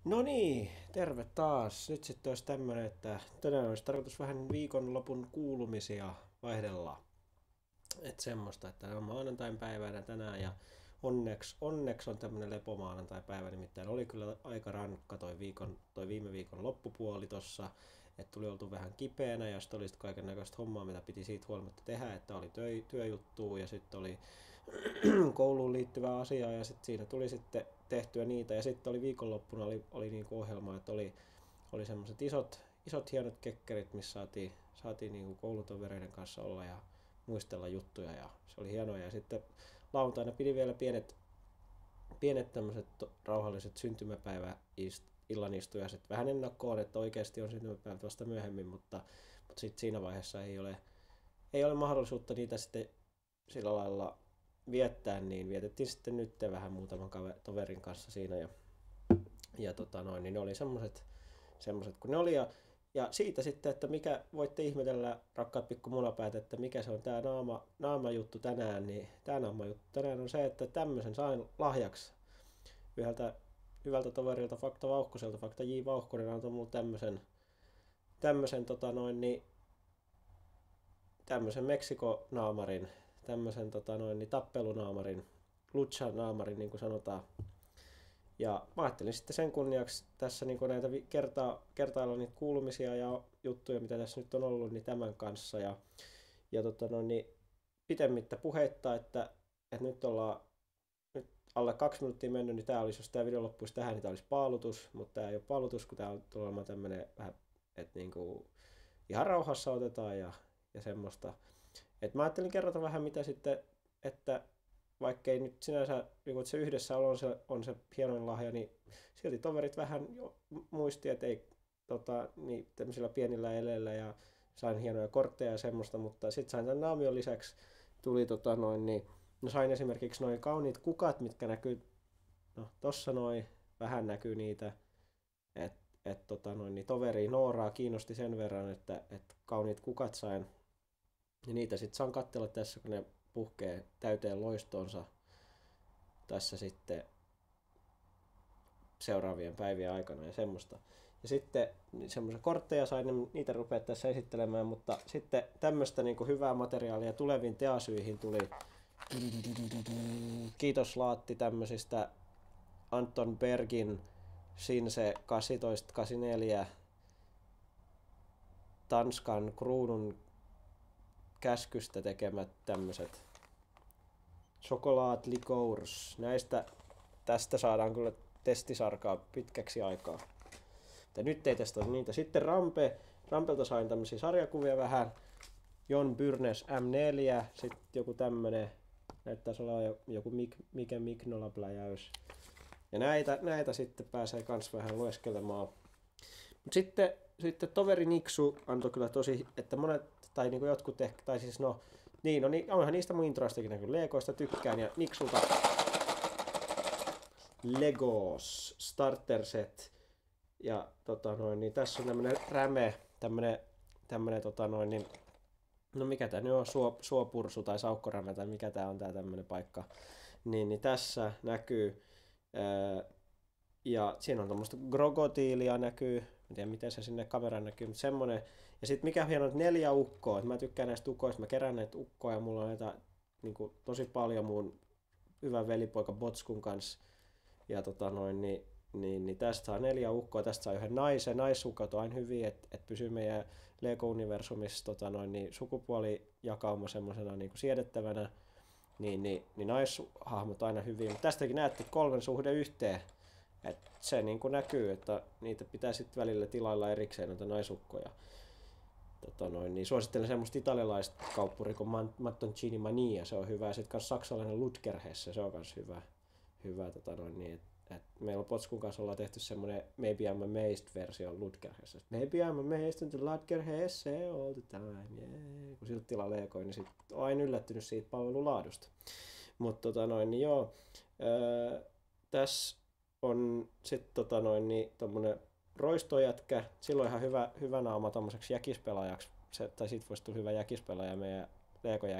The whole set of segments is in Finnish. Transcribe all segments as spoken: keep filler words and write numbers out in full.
No niin, terve taas. Nyt sitten olisi tämmönen, että tänään olisi tarkoitus vähän viikonlopun kuulumisia vaihdella. Että semmoista, että on maanantain päivänä tänään ja onneksi, onneksi on tämmönen lepomaanantai päivä, nimittäin oli kyllä aika rankka toi, viikon, toi viime viikon loppupuoli tossa. Että tuli oltu vähän kipeänä ja sitten oli sit kaiken näköistä hommaa, mitä piti siitä huolimatta tehdä, että oli työ, työjuttua ja sitten oli kouluun liittyvää asiaa ja sitten siinä tuli sitten tehtyä niitä ja sitten oli viikonloppuna oli, oli niinku ohjelma, että oli, oli semmoiset isot, isot hienot kekkerit, missä saatiin, saatiin niinku koulutovereiden kanssa olla ja muistella juttuja ja se oli hienoa ja sitten lauantaina pidi vielä pienet, pienet tämmöiset rauhalliset syntymäpäivä illan istujaiset vähän ennakkoon, että oikeasti on syntymäpäivät vasta myöhemmin, mutta, mutta sitten siinä vaiheessa ei ole, ei ole mahdollisuutta niitä sitten sillä lailla viettää, niin vietettiin sitten nyt vähän muutaman toverin kanssa siinä ja, ja tota noin, niin ne oli semmoset, semmoset kun ne oli ja, ja siitä sitten, että mikä voitte ihmetellä rakkaat pikku munapäät, että mikä se on tää naama, naama juttu tänään, niin tää naama juttu tänään on se, että tämmöisen sain lahjaksi yhdeltä hyvältä toverilta Fakta Vauhkoselta, Fakta J. Vauhkonen antoi mulle tämmöisen, tämmöisen tota noin, niin, tämmöisen Meksiko-naamarin, tämmöisen tota noin, niin tappelunaamarin, lucha-naamarin niin kuin sanotaan. Ja mä ajattelin sitten sen kunniaksi tässä niin näitä kertaa, kertailla niitä kuulumisia ja juttuja, mitä tässä nyt on ollut, niin tämän kanssa. Ja, ja tota noin, niin pitemmittä puheitta, että, että nyt ollaan nyt alle kaksi minuuttia mennyt, niin tää olisi, jos tämä video loppuisi tähän, niin tää olisi paalutus, mutta tää ei ole paalutus, kun tää on tulee olemaan tämmönen vähän, että niinku ihan rauhassa otetaan ja, ja semmoista. Et mä ajattelin kerrota vähän mitä sitten, että vaikkei nyt sinänsä, niin kun se yhdessä on se, on se hienoin lahja, niin silti toverit vähän jo muisti, että ei tota, niin, tämmöisillä pienillä eleillä ja sain hienoja kortteja ja semmoista, mutta sitten sain tämän naamion lisäksi, tuli tota noin, niin no sain esimerkiksi noin kauniit kukat, mitkä näkyy, no tossa noin, vähän näkyy niitä, että et, tota noin, niin toveri Nooraa kiinnosti sen verran, että et kauniit kukat sain, ja niitä sitten saan katsella tässä, kun ne puhkee täyteen loistonsa tässä sitten seuraavien päivien aikana ja semmoista. Ja sitten semmoisia kortteja sain, niin niitä rupeaa tässä esittelemään, mutta sitten tämmöistä niin hyvää materiaalia tuleviin teasyihin tuli. Kiitos Laatti tämmöisistä Anton Bergin Sinse kahdeksantoista kahdeksankymmentäneljä Tanskan kruunun käskystä tekemät tämmöiset Chocolate Liqueurs. Näistä tästä saadaan kyllä testisarkaa pitkäksi aikaa. Mutta nyt ei testata niitä. Sitten Rampe. Rampelta sain tämmöisiä sarjakuvia vähän. Jon Byrnes M neljä. Sitten joku tämmönen. Näyttäisi olla joku Mik, Mike Mignola-pläjäys. Ja näitä, näitä sitten pääsee kans vähän lueskelemaan. Mut sitten, sitten toveri Niksu antoi kyllä tosi, että monet, tai niinku jotkut ehkä, tai siis no, niin, no niin, onhan niistä mun introistakin näkyy. Legoista tykkään ja Niksulta Legos Starter Set. Ja tota noin, niin tässä on tämmönen räme, tämmönen, tämmönen tota noin, niin, no mikä tää nyt on, Suo, suopursu tai saukkoräme tai mikä tää on tää tämmönen paikka. Niin, niin tässä näkyy, ää, ja siinä on tämmöistä krokotiilia näkyy, en tiedä miten se sinne kameraan näkyy, mutta semmonen. Ja sit mikä hieno, että neljä ukkoa, mä tykkään näistä ukoista, mä kerään näitä ukkoja, mulla on näitä niin kuin, tosi paljon mun hyvän velipoika Botskun kanssa. Ja tota noin, niin, niin, niin tästä saa neljä ukkoa, tästä saa yhden naisen. Naissukat on aina hyviä, että et pysyy meidän Lego-universumissa tota noin, niin sukupuolijakauma semmosena niin kuin siedettävänä. Niin, niin, niin naishahmot aina hyviä. Mutta tästäkin näette kolmen suhde yhteen. Et se niin kuin näkyy, että niitä pitää sitten välillä tilailla erikseen noita naisukkoja. Tota noin, niin suosittelen semmoista italialaista kauppuri kuin Mattoncini Mania, se on hyvä. Ja sitten kans saksalainen Ludgerhesse, se on kans hyvä. hyvä tota noin, niin, et, et meillä on Potskun kanssa ollaan tehty semmonen Maybe I'm Amazed-versio Ludgerhesse. Maybe I'm amazed in the Ludgerhesse all the time, yeah. Kun siltä tilaa leekoi, niin sit on aina yllättynyt siitä palvelulaadusta. Mutta tota noin, niin joo, öö, tässä on sitten tota noin, niin tommonen roistojätkä, silloin ihan hyvä, hyvä naama tommoseksi jäkispelaajaksi, se, tai sit voisi tulla hyvä jäkispelaaja meidän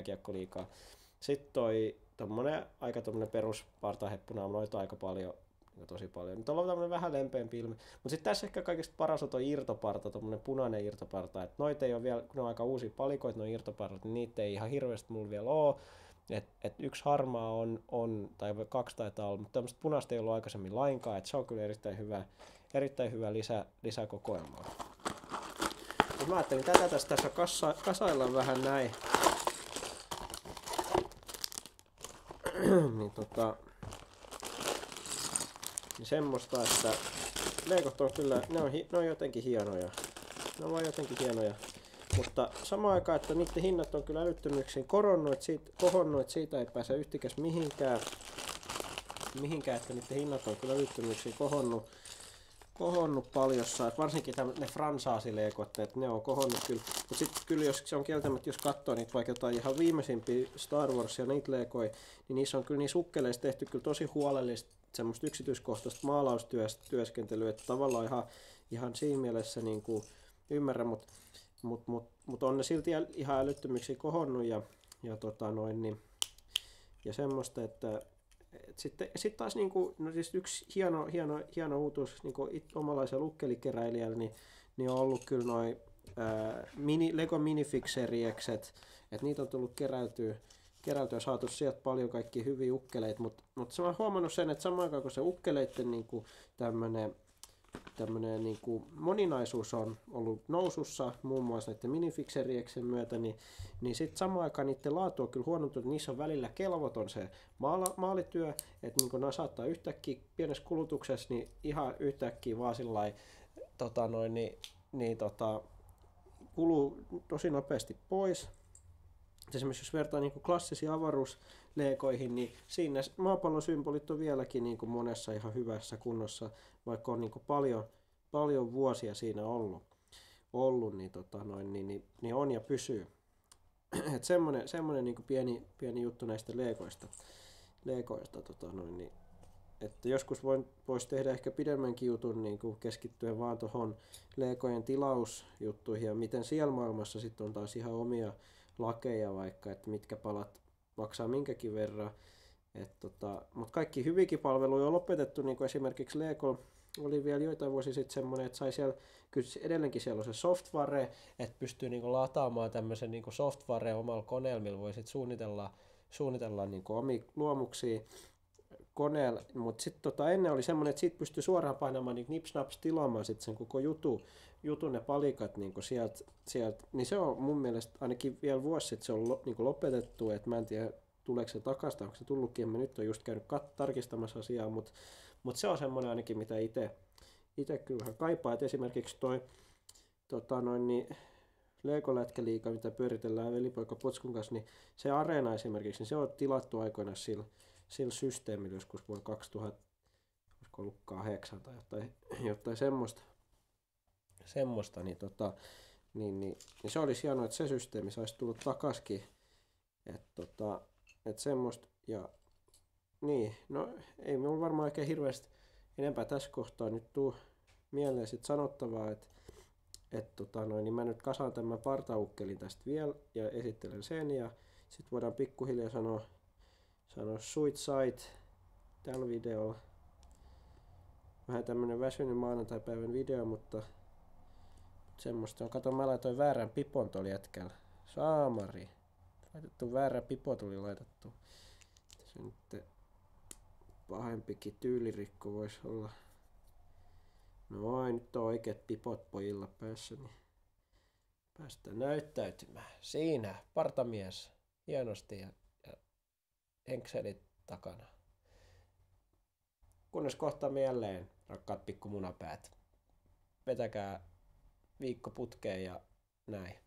Lego-jääkiekkoliigaan. Sitten toi tommonen aika tommonen perus partaheppunaama, noita aika paljon niin tosi paljon. Nyt on tämmönen vähän lempeämpi ilme. Mutta sitten tässä ehkä kaikista paras on toi irtoparta, tommonen punainen irtoparta. Et noita ei ole vielä, kun ne on aika uusia palikoita, noin irtopartat, niin niitä ei ihan hirveästi mulla vielä oo. Et, et yksi harmaa on, on, tai kaksi taitaa olla, mutta tämmöistä punaista ei ollut aikaisemmin lainkaan, että se on kyllä erittäin hyvä, erittäin hyvä lisä, lisäkokoelma. Mut mä ajattelin tätä tässä, tässä kassa, kasailla vähän näin. niin tota, niin semmoista, että leikot on kyllä, ne on, ne on jotenkin hienoja. Ne on vaan jotenkin hienoja. Mutta samaan aikaan, että niiden hinnat on kyllä älyttömyyksiin koronnut, siitä, kohonnut, että siitä ei pääse yhtikäs mihinkään. Mihinkään, että niiden hinnat on kyllä älyttömyyksiin kohonnut, kohonnut paljossa. Että varsinkin tämän, ne fransaasileekot, että ne on kohonnut kyllä. Mutta sitten kyllä jos se on kieltämättä, jos katsoo niitä vaikka jotain ihan viimeisimpiä Star Warsia, niitä leekoja, niin niissä on kyllä niissä ukkeleissa tehty kyllä tosi huolellista semmoista yksityiskohtaista maalaustyöskentelyä, että tavallaan ihan, ihan siinä mielessä niin kuin ymmärrän, mutta Mutta mut, mut on ne silti ihan älyttömyyksiä kohonnut ja, ja, tota noin, niin, ja semmoista, että et sitten sit taas niinku, no siis yksi hieno, hieno, hieno uutuus niinku omalaisella ukkelikeräilijällä, niin, niin on ollut kyllä noin mini, Lego Minifix-seriekset, että niitä on tullut keräiltyä, keräiltyä ja saatu sieltä paljon kaikkia hyviä ukkeleita, mutta mut mä oon huomannut sen, että samaan aikaan kun se ukkeleiden niinku tämmönen tämmöinen niin kuin moninaisuus on ollut nousussa, muun muassa näiden minifixerieksen myötä, niin, niin sitten samaan aikaan niiden laatu on kyllä huonontunut, että niissä on välillä kelvoton se maala, maalityö, että niin ne saattaa yhtäkkiä pienessä kulutuksessa niin ihan yhtäkkiä vaan sillai, tota noin, niin, niin tota, kuluu tosi nopeasti pois. Esimerkiksi jos vertaa niin kuin klassisiin avaruusleekoihin, niin siinä maapallon symbolit on vieläkin niin kuin monessa ihan hyvässä kunnossa, vaikka on niin kuin paljon, paljon vuosia siinä ollut, ollut niin, tota noin, niin, niin, niin on ja pysyy. Et semmoinen semmoinen niin kuin pieni, pieni juttu näistä leekoista. leekoista tota noin, niin, että joskus voisi tehdä ehkä pidemmänkin jutun niin kuin keskittyen vaan tuohon leekojen tilausjuttuihin ja miten siellä maailmassa sitten on taas ihan omia lakeja vaikka, että mitkä palat maksaa minkäkin verran. Tota, mutta kaikki hyvikin palveluja on lopetettu, niin kuin esimerkiksi Lego oli vielä joitain vuosia sitten semmoinen, että sai siellä, kyllä edelleenkin siellä on se software, että pystyy niin kuin lataamaan tämmöisen niin kuin software omalla koneella, millä voi sitten suunnitella, suunnitella niin kuin omia luomuksia koneella, mutta sitten tota, ennen oli semmoinen, että siitä pystyi suoraan painamaan niin nipsnaps tilaamaan sitten sen koko jutu, jutun ne palikat niin sieltä, sielt. Niin se on mun mielestä ainakin vielä vuosi sitten se on lo, niin lopetettu, että mä en tiedä tuleeko se takaisin, onko se tullutkin, mä nyt on just käynyt kat- tarkistamassa asiaa, mutta mut se on semmoinen ainakin, mitä itse itse kyllä vähän kaipaa, että esimerkiksi toi tota noin, niin Lego-lätkäliiga, mitä pyöritellään velipoika Potskun kanssa, niin se areena esimerkiksi, niin se on tilattu aikoinaan sillä sillä systeemillä joskus vuonna kaksituhatta, olisiko ollut kahdeksan tai jotain, jotain semmoista, semmoista niin, tota, niin, niin, niin se olisi hienoa, että se systeemi saisi tulla takaskin, että tota, et semmoista, ja niin, no ei minulla varmaan oikein hirveästi enempää tässä kohtaa nyt tuu mieleen sit sanottavaa, että et, tota, noin, niin mä nyt kasaan tämän partaukkelin tästä vielä ja esittelen sen, ja sitten voidaan pikkuhiljaa sanoa Sano Sweet Sight tällä videolla. Vähän tämmönen väsynyt maanantaipäivän video, mutta semmoista on. Kato, mä laitoin väärän pipon tuolla jätkällä. Saamari. Laitettu väärä pipo tuli laitettu. Se nyt pahempikin tyylirikko voisi olla. No nyt on oikeat pipot pojilla päässä, niin päästään näyttäytymään. Siinä, partamies. Hienosti ja henkselit takana. Kunnes kohtaamme jälleen, rakkaat pikkumunapäät. Vetäkää viikko putkeen ja näin.